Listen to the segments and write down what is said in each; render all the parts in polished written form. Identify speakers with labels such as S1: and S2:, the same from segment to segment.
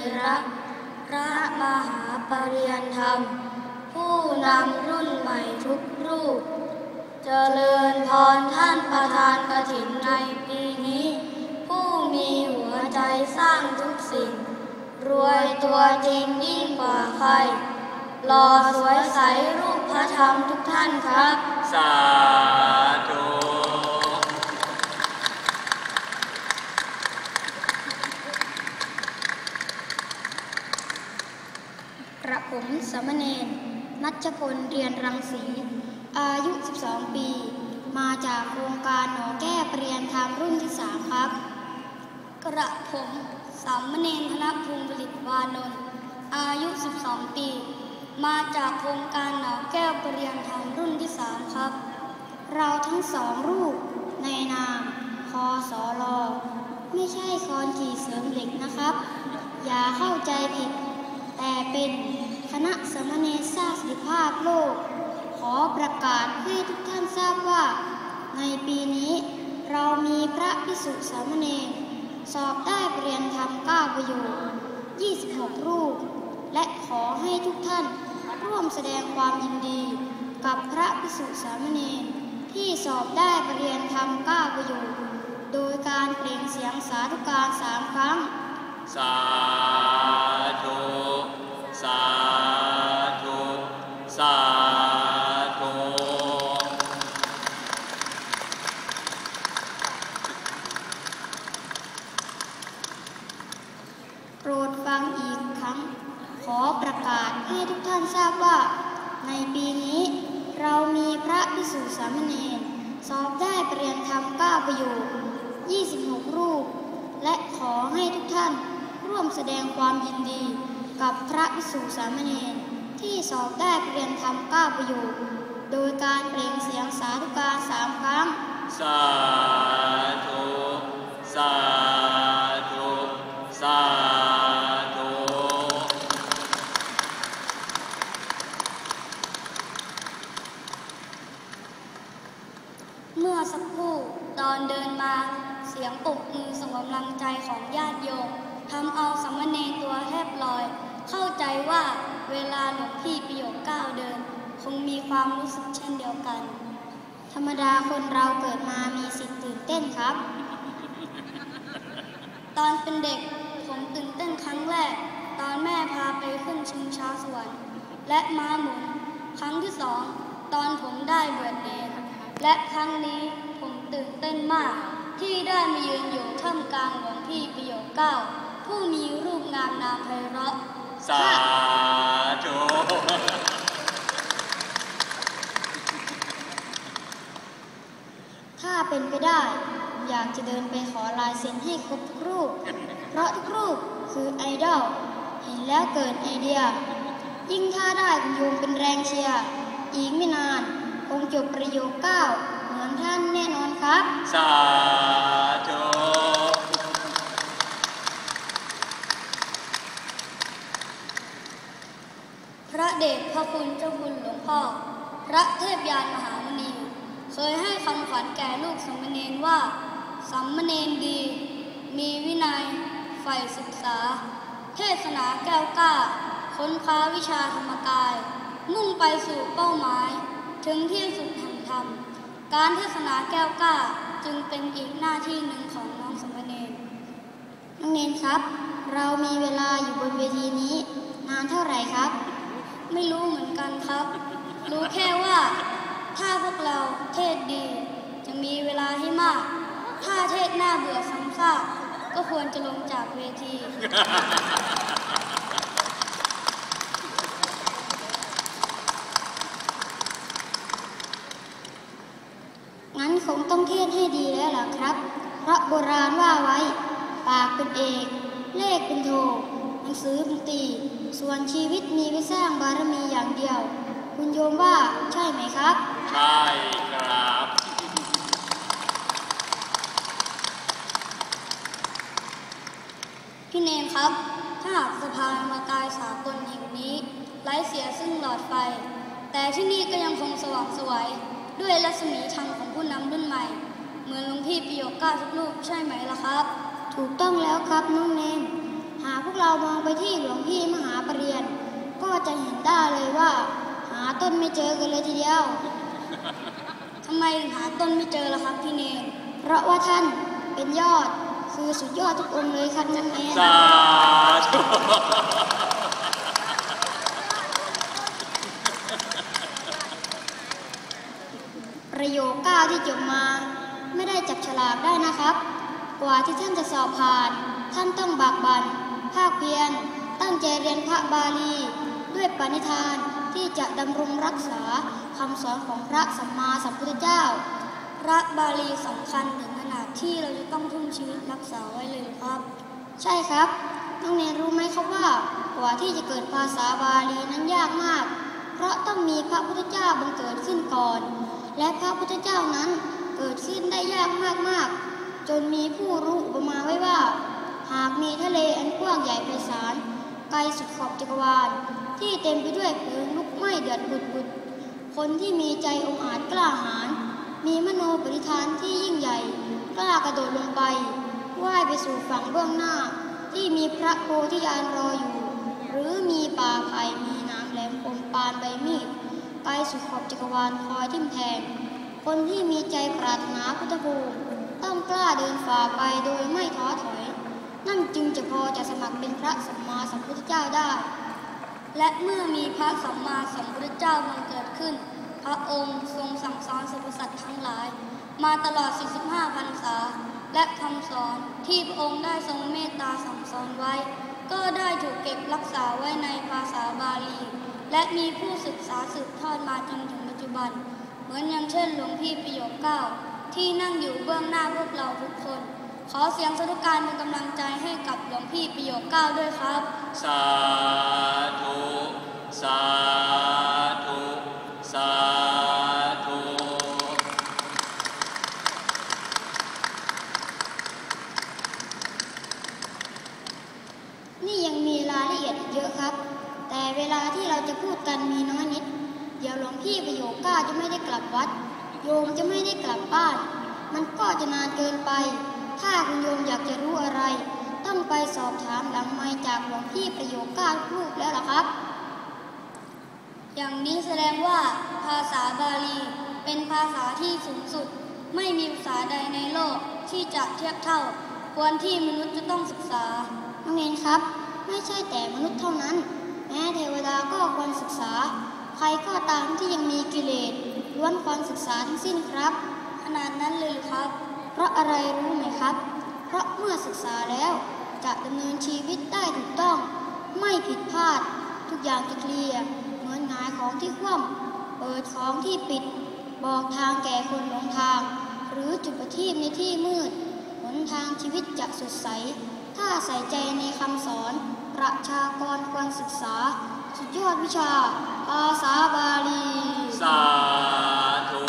S1: รักพระมหาปริยธรรมผู้นำรุ่นใหม่ทุกรูปเจริญพรท่านประธานกฐินในปีนี้ผู้มีหัวใจสร้างทุกสิ่งรวยตัวจริงยิ่งกว่าใครหล่อสวยใสรูปพระธรรมทุกท่านครับ
S2: สาธุ
S1: กระผมสามเณรนัชพลเรียนรังสีอายุ12ปีมาจากโครงการหนอแก้เปลี่ยนธรรมรุ่นที่3ครับกระผมสามเณรธนภูมิผลิตวานนท์อายุ12ปีมาจากโครงการหนอแก้วเปลี่ยนธรรมรุ่นที่3ครับเราทั้ง2รูปในนามคสล.ไม่ใช่คอนกรีตเสริมเหล็กนะครับอย่าเข้าใจผิดแต่เป็นคณะสามเณรสร้างสันติภาพโลกขอประกาศให้ทุกท่านทราบว่าในปีนี้เรามีพระภิกษุสามเณรสอบได้ปริญญาธรรม9ประโยค26รูปและขอให้ทุกท่านร่วมแสดงความยินดีกับพระภิกษุสามเณรที่สอบได้ปริญญาธรรม9ประโยคโดยการเปล่งเสียงสาธุการ3ครั้ง
S2: สาธุสาธุสาธุ
S1: โปรดฟังอีกครั้งขอประกาศให้ทุกท่านทราบว่าในปีนี้เรามีพระภิกษุสามเณรสอบได้ปริญญาธรรม9ประโยค26รูปและขอให้ทุกท่านร่วมแสดงความยินดีกับพระภิกษุสามเณรที่สอบได้ปริญญาธรรม9ประโยคโดยการเปล่งเสียงสาธุการ3ครั้ง
S2: สาธุสาธุสาธุ
S1: เมื่อสักครู่ตอนเดินมาเสียงปรบมือส่งกำลังใจของญาติโยมทำเอาสามเณรตัวแทบลอยเข้าใจว่าเวลาหลวงพี่ประโยค9เดินคงมีความรู้สึกเช่นเดียวกันธรรมดาคนเราเกิดมามีสิทธิ์ตื่นเต้นครับตอนเป็นเด็กผมตื่นเต้นครั้งแรกตอนแม่พาไปขึ้นชิงช้าสวรรค์และม้าหมุนครั้งที่2ตอนผมได้บวชเนรและครั้งนี้ผมตื่นเต้นมากที่ได้มายืนอยู่ท่ามกลางหลวงพี่ประโยค9ผู้มีรูปงามนามไพเราะ
S2: สาธุ
S1: ถ้าเป็นไปได้อยากจะเดินไปขอลายเซ็นให้ครบทุกรูปเพราะทุกรูปคือไอดอลเห็นแล้วเกิดไอเดียยิ่งถ้าได้คุณโยมเป็นแรงเชียร์อีกไม่นานคงจบประโยค9เหมือนท่านแน่นอนครับ
S2: สาธุ
S1: พระเดชพระคุณเจ้าคุณหลวงพ่อพระเทพยานมหามุนีเคยให้คำขวัญแก่ลูกสามเณรว่าสามเณรดีมีวินัยใฝ่ศึกษาเทศนาแก้วกล้าค้นคว้าวิชาธรรมกายมุ่งไปสู่เป้าหมายถึงที่สุดแห่งธรรมการเทศนาแก้วกล้าจึงเป็นอีกหน้าที่หนึ่งของน้องสามเณรน้องเนรครับเรามีเวลาอยู่บนเวทีนี้นานเท่าไหร่ครับไม่รู้เหมือนกันครับรู้แค่ว่าถ้าพวกเราเทศดีจะมีเวลาให้มากถ้าเทศหน้าเบื่อซ้ำซากก็ควรจะลงจากเวทีงั้นคงต้องเทศให้ดีแล้วล่ะครับเพราะโบราณว่าไว้ปากเป็นเอกเลขเป็นโทหนังสือเป็นตีส่วนชีวิตมีไว้สร้างบารมีอย่างเดียวคุณโยมว่าใช่ไหมครับ
S2: ใช่ครับ
S1: พี่เนรครับถ้าหากสะพานมากายสากลแห่งนี้ไร้เสียซึ่งหลอดไฟแต่ที่นี่ก็ยังคงสว่างไสวด้วยรัศมีธรรมของผู้นำรุ่นใหม่เหมือนหลวงพี่ประโยค9ทุกรูปใช่ไหมล่ะครับถูกต้องแล้วครับน้องเนรหากพวกเรามองไปที่หลวงพี่มหาปรริญญาก็จะเห็นได้เลยว่าหาต้นไม่เจอกันเลยทีเดียวทำไมหาต้นไม่เจอล่ะครับพี่เนรเพราะว่าท่านเป็นยอดคือสุดยอดทุกองค์เลยครับนั่นเอง
S2: สาธุ
S1: ประโยค9ที่จบมาไม่ได้จับฉลากได้นะครับกว่าที่ท่านจะสอบผ่านท่านต้องบากบั่นภาคเพียรตั้งใจเรียนพระบาลีด้วยปณิธานที่จะดำรงรักษาคำสอนของพระสัมมาสัมพุทธเจ้าพระบาลีสำคัญถึงขนาดที่เราจะต้องทุ่มชีวิตรักษาไว้เลยครับใช่ครับน้องเนรรู้ไหมครับว่ากว่าที่จะเกิดภาษาบาลีนั้นยากมากเพราะต้องมีพระพุทธเจ้าบังเกิดขึ้นก่อนและพระพุทธเจ้านั้นเกิดขึ้นได้ยากมากๆจนมีผู้รู้อุปมาไว้ว่าหากมีทะเลอันกว้างใหญ่ไพศาลไกลสุดขอบจักรวาลที่เต็มไปด้วยเพลิงลุกไหม้เดือดบุดคนที่มีใจองอาจกล้าหาญมีมโนปณิธานที่ยิ่งใหญ่กล้ากระโดดลงไปว่ายไปสู่ฝั่งเบื้องหน้าที่มีพระโพธิญาณรออยู่หรือมีป่าไผ่มีน้ำแหลมคมปานใบมีดไกลสุดขอบจักรวาลคอยทิ่มแทงคนที่มีใจปรารถนาพุทธภูมิต้องกล้าเดินฝ่าไปโดยไม่ท้อถอยนั่นจึงจะพอจะสมัครเป็นพระสัมมาสัมพุทธเจ้าได้และเมื่อมีพระสัมมาสัมพุทธเจ้าบังเกิดขึ้นพระองค์ทรงสั่งสอนสรรพสัตว์ทั้งหลายมาตลอด45พรรษาและคำสอนที่พระองค์ได้ทรงเมตตาสั่งสอนไว้ก็ได้ถูกเก็บรักษาไว้ในภาษาบาลีและมีผู้ศึกษาสืบทอดมาจนถึงปัจจุบันเหมือนอย่างเช่นหลวงพี่ประโยค9ที่นั่งอยู่เบื้องหน้าพวกเราทุกคนขอเสียงสาธุการเป็นกำลังใจให้กับหลวงพี่ประโยค9ด้วยครับ
S2: สาธุสาธุสาธุ
S1: นี่ยังมีรายละเอียดเยอะครับแต่เวลาที่เราจะพูดกันมีน้อยนิดเดี๋ยวหลวงพี่ประโยค9จะไม่ได้กลับวัดโยมจะไม่ได้กลับบ้านมันก็จะนานเกินไปถ้าคุณโยมอยากจะรู้อะไรต้องไปสอบถามหลังไมค์จากหลวงพี่ประโยค9รูปแล้วล่ะครับอย่างนี้แสดงว่าภาษาบาลีเป็นภาษาที่สูงสุดไม่มีภาษาใดในโลกที่จะเทียบเท่าควรที่มนุษย์จะต้องศึกษาน้องเนรครับไม่ใช่แต่มนุษย์เท่านั้นแม้เทวดาก็ควรศึกษาใครก็ตามที่ยังมีกิเลสล้วนควรศึกษาทั้งสิ้นครับขนาดนั้นเลยครับเพราะอะไรรู้ไหมครับเพราะเมื่อศึกษาแล้วจะดำเนินชีวิตได้ถูกต้องไม่ผิดพลาดทุกอย่างจะเคลียร์เหมือนหงายของที่คว่ำเปิดของที่ปิดบอกทางแก่คนหลงทางหรือจุดประทีปในที่มืดหนทางชีวิตจะสดใสถ้าใส่ใจในคำสอนประชากรควรศึกษาสุดยอดวิชาภาษาบาลี
S2: สาธุ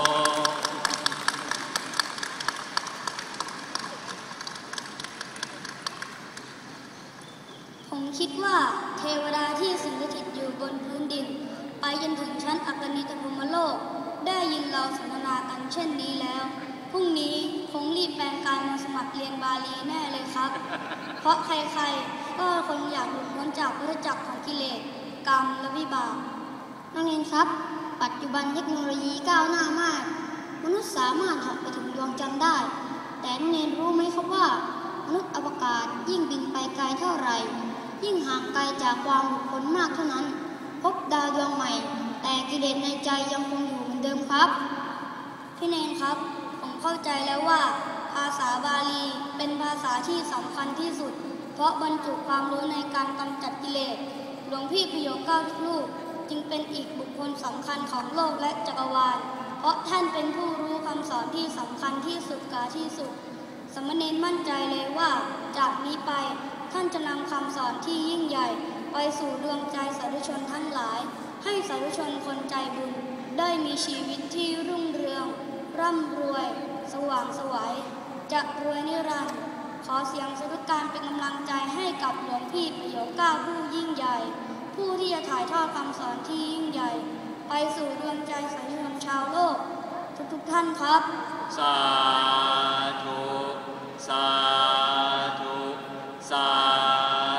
S1: ผมคิดว่าเทวดาที่สิงสถิตอยู่บนพื้นดินไปจนถึงชั้นอัปนิตพรหมโลกได้ยินเราสนทนากันเช่นนี้แล้วพรุ่งนี้คงรีบแปลงกายมาสมัครเรียนบาลีแน่เลยครับเพราะใครๆก็คงอยากหลุดพ้นจากวัฏจักรของกิเลสกรรมและวิบากนักเรียนครับปัจจุบันเทคโนโลยีก้าวหน้ามากมนุษย์สามารถเหาะไปถึงดวงจันทร์ได้แต่นักเรียนรู้ไหมครับว่ามนุษย์อวกาศยิ่งบินไปไกลเท่าไหร่ยิ่งห่างไกลจากความหลุดพ้นมากเท่านั้นพบดาวดวงใหม่แต่กิเลสในใจยังคงอยู่เหมือนเดิมครับพี่เนรครับผมเข้าใจแล้วว่าภาษาบาลีเป็นภาษาที่สำคัญที่สุดเพราะบรรจุความรู้ในการกำจัดกิเลสหลวงพี่ประโยค9รูปจึงเป็นอีกบุคคลสำคัญของโลกและจักรวาลเพราะท่านเป็นผู้รู้คำสอนที่สำคัญที่สุดกาที่สุดสมณเณรมั่นใจเลยว่าจากนี้ไปท่านจะนำคำสอนที่ยิ่งใหญ่ไปสู่ดวงใจสาธุชนทั้งหลายให้สาธุชนคนใจบุญได้มีชีวิตที่รุ่งเรืองร่ำรวยสว่างไสวจะรวยนิรันดร์ขอเสียงสาธุการเป็นกำลังใจให้กับหลวงพี่ประโยค9ผู้ยิ่งใหญ่ผู้ที่จะถ่ายทอดคำสอนที่ยิ่งใหญ่ไปสู่ดวงใจสาธุชนชาวโลกทุกท่านครับ
S2: สาธุสาธุสา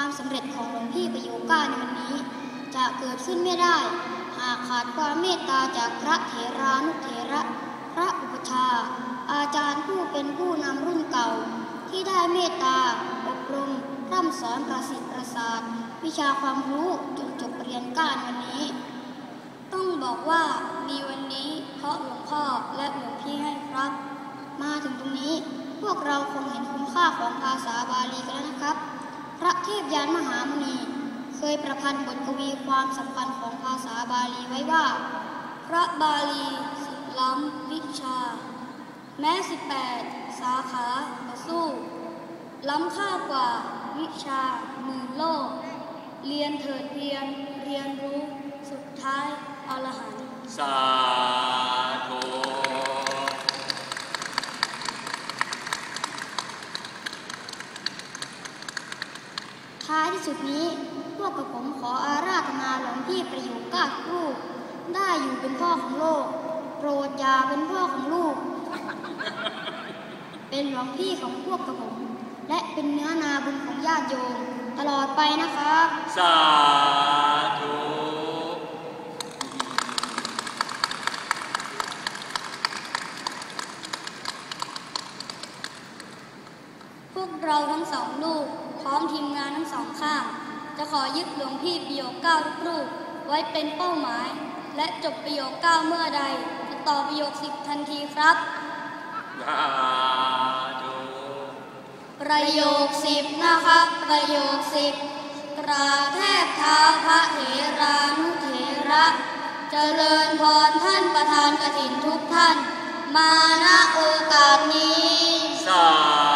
S1: ความสำเร็จของหลวงพี่ประโยคก้าในวันนี้จะเกิดขึ้นไม่ได้หากขาดความเมตตาจากพระเถรานุเถระพระอุปชฌาย์อาจารย์ผู้เป็นผู้นำรุ่นเก่าที่ได้เมตตาอบรมพร่ำสอนประสิทธิ์ประสาทวิชาความรู้จนจบปริญญาการวันนี้ต้องบอกว่ามีวันนี้เพราะหลวงพ่อและหลวงพี่ให้ครับมาถึงตรงนี้พวกเราคงเห็นคุณค่าของภาษาบาลีกันแล้วนะครับพระเทพยานมหามุนีเคยประพันธ์บทกวีความสำคัญของภาษาบาลีไว้ว่าพระบาลีสุดล้ำวิชาแม้18 สาขาก็สู้ล้ำค่ากว่าวิชาหมื่นโลกเรียนเถิดเพียรเรียนรู้สุดท้ายอรหันต์
S2: สาธุ
S1: ท้ายที่สุดนี้พวกกระผมขออาราธนาหลวงพี่ประโยคก้าทุกรูปได้อยู่เป็นพ่อของโลกโปรดอย่าเป็นพ่อของลูก เป็นหลวงพี่ของพวกกระผมและเป็นเนื้อนาบุญของญาติโยมตลอดไปนะครับ
S2: สาธุ
S1: พวกเราทั้งสองลูกพร้อมทีมงานทั้งสองข้างจะขอยึดหลวงพี่ประโยค9ทุกรูปไว้เป็นเป้าหมายและจบประโยค9เมื่อใดจะต่อประโยค10ทันทีครับ
S2: สาธุ
S1: ประโยค10นะครับประโยค10กราบแทบเท้าพระเถรานุเถระเจริญพรท่านประธานกฐินทุกท่านมาณโอกาสนี้
S2: สา